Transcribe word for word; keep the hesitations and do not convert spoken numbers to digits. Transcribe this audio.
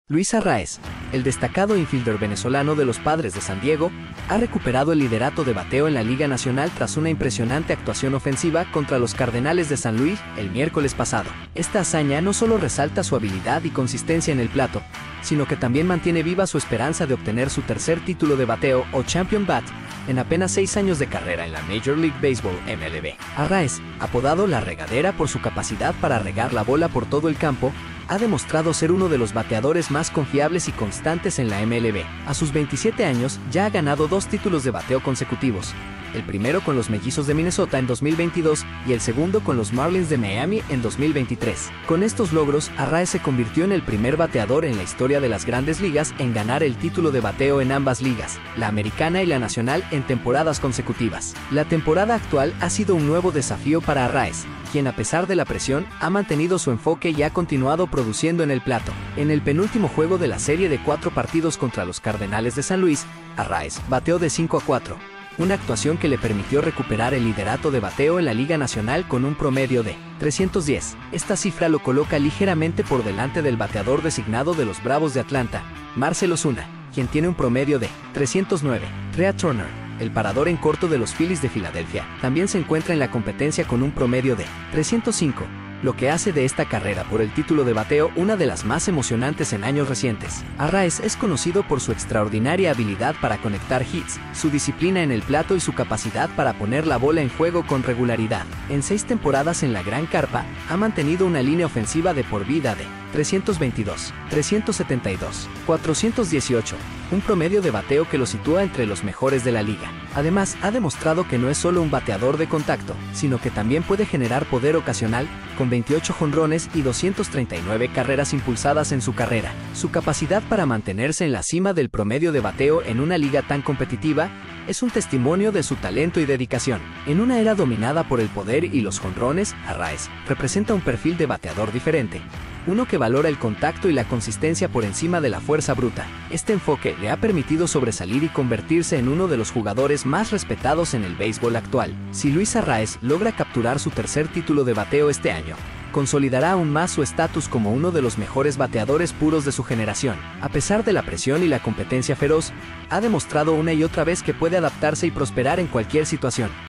Luis Arraez, el destacado infielder venezolano de los Padres de San Diego, ha recuperado el liderato de bateo en la Liga Nacional tras una impresionante actuación ofensiva contra los Cardenales de San Luis el miércoles pasado. Esta hazaña no solo resalta su habilidad y consistencia en el plato, sino que también mantiene viva su esperanza de obtener su tercer título de bateo o Champion Bat en apenas seis años de carrera en la Major League Baseball M L B. Arraez, apodado La Regadera por su capacidad para regar la bola por todo el campo, ha demostrado ser uno de los bateadores más confiables y constantes en la M L B. A sus veintisiete años ya ha ganado dos títulos de bateo consecutivos, el primero con los Mellizos de Minnesota en dos mil veintidós y el segundo con los Marlins de Miami en dos mil veintitrés. Con estos logros, Arraez se convirtió en el primer bateador en la historia de las Grandes Ligas en ganar el título de bateo en ambas ligas, la americana y la nacional, en temporadas consecutivas. La temporada actual ha sido un nuevo desafío para Arraez, quien a pesar de la presión, ha mantenido su enfoque y ha continuado produciendo en el plato. En el penúltimo juego de la serie de cuatro partidos contra los Cardenales de San Luis, Arraez bateó de cinco a cuatro, una actuación que le permitió recuperar el liderato de bateo en la Liga Nacional con un promedio de trescientos diez. Esta cifra lo coloca ligeramente por delante del bateador designado de los Bravos de Atlanta, Marcell Ozuna, quien tiene un promedio de trescientos nueve. Trea Turner, el parador en corto de los Phillies de Filadelfia, también se encuentra en la competencia con un promedio de trescientos cinco, lo que hace de esta carrera por el título de bateo una de las más emocionantes en años recientes. Arraez es conocido por su extraordinaria habilidad para conectar hits, su disciplina en el plato y su capacidad para poner la bola en juego con regularidad. En seis temporadas en la Gran Carpa, ha mantenido una línea ofensiva de por vida de trescientos veintidós, trescientos setenta y dos, cuatrocientos dieciocho, un promedio de bateo que lo sitúa entre los mejores de la liga. Además, ha demostrado que no es solo un bateador de contacto, sino que también puede generar poder ocasional, con veintiocho jonrones y doscientas treinta y nueve carreras impulsadas en su carrera. Su capacidad para mantenerse en la cima del promedio de bateo en una liga tan competitiva es un testimonio de su talento y dedicación. En una era dominada por el poder y los jonrones, Arraez representa un perfil de bateador diferente, uno que valora el contacto y la consistencia por encima de la fuerza bruta. Este enfoque le ha permitido sobresalir y convertirse en uno de los jugadores más respetados en el béisbol actual. Si Luis Arraez logra capturar su tercer título de bateo este año, consolidará aún más su estatus como uno de los mejores bateadores puros de su generación. A pesar de la presión y la competencia feroz, ha demostrado una y otra vez que puede adaptarse y prosperar en cualquier situación.